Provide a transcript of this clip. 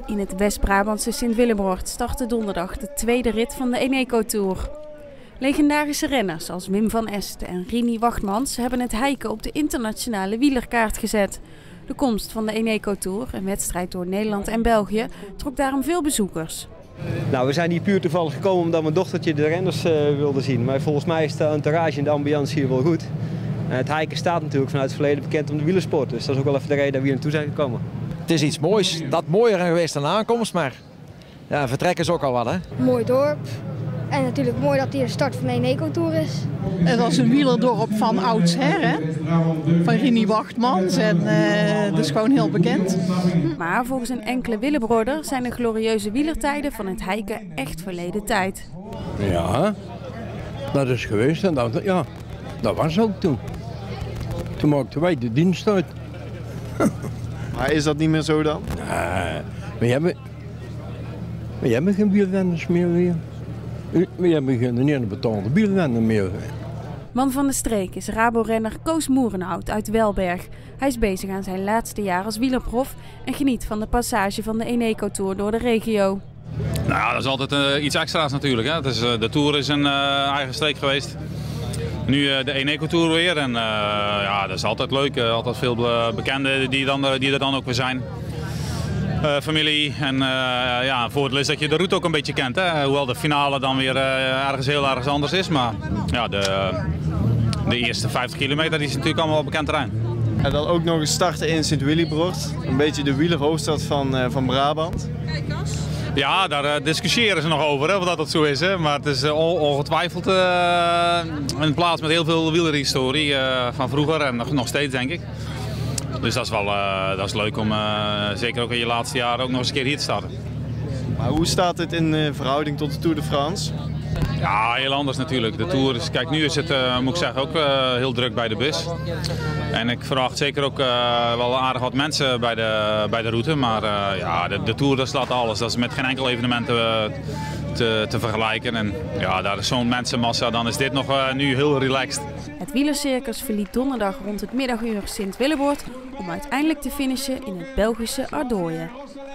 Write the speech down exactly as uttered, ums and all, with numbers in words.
In het West-Brabantse Sint-Willebroord startte donderdag de tweede rit van de Eneco Tour. Legendarische renners als Wim van Est en Rini Wachtmans hebben het hijken op de internationale wielerkaart gezet. De komst van de Eneco Tour, een wedstrijd door Nederland en België, trok daarom veel bezoekers. Nou, we zijn hier puur toevallig gekomen omdat mijn dochtertje de renners uh, wilde zien. Maar volgens mij is de entourage en de ambiance hier wel goed. En het hijken staat natuurlijk vanuit het verleden bekend om de wielersport. Dus dat is ook wel even de reden dat we hier naartoe zijn gekomen. Het is iets moois. Dat mooier geweest dan de aankomst, maar ja, vertrekken is ook al wat, hè? Mooi dorp. En natuurlijk mooi dat hier de start van de Eneco Tour is. Het was een wielerdorp van oudsher, hè? Van Rini Wachtmans. En uh, dat is gewoon heel bekend. Maar volgens een enkele Willebroorder zijn de glorieuze wielertijden van het hijken echt verleden tijd. Ja, dat is geweest en dat, ja, dat was ook toen. Toen maakten wij de dienst uit. Maar is dat niet meer zo dan? Nee, we hebben, we hebben geen wielrenners meer weer. We hebben geen ene betaalde wielrenner meer. Man van de streek is Rabo-renner Koos Moerenhout uit Welberg. Hij is bezig aan zijn laatste jaar als wielerprof en geniet van de passage van de Eneco Tour door de regio. Nou, dat is altijd uh, iets extra's natuurlijk. Hè. Het is, uh, de Tour is een uh, eigen streek geweest. Nu uh, de Eneco Tour weer en uh, ja, dat is altijd leuk. Uh, altijd veel bekenden die, dan, die er dan ook weer zijn. Uh, familie en uh, ja, een voordeel is dat je de route ook een beetje kent. Hè? Hoewel de finale dan weer uh, ergens heel ergens anders is. Maar ja, de, de eerste vijftig kilometer die is natuurlijk allemaal wel bekend terrein. En dan ook nog eens starten in Sint-Willebroord. Een beetje de wielerhoofdstad van, uh, van Brabant. Ja, daar uh, discussiëren ze nog over, hè, of dat, dat zo is. Hè? Maar het is uh, ongetwijfeld uh, een plaats met heel veel wielerhistorie uh, van vroeger en nog, nog steeds, denk ik. Dus dat is wel uh, dat is leuk om uh, zeker ook in je laatste jaren ook nog eens een keer hier te starten. Maar hoe staat het in uh, verhouding tot de Tour de France? Ja, heel anders natuurlijk. De Tour is, kijk, nu is het, uh, moet ik zeggen, ook uh, heel druk bij de bus. En ik verwacht zeker ook uh, wel aardig wat mensen bij de, bij de route. Maar uh, ja, de, de Tour dat slaat alles. Dat is met geen enkel evenement uh, te, te vergelijken. En ja, daar is zo'n mensenmassa, dan is dit nog uh, nu heel relaxed. Het wielercircus verliet donderdag rond het middaguur Sint-Willebroord om uiteindelijk te finishen in het Belgische Ardooien.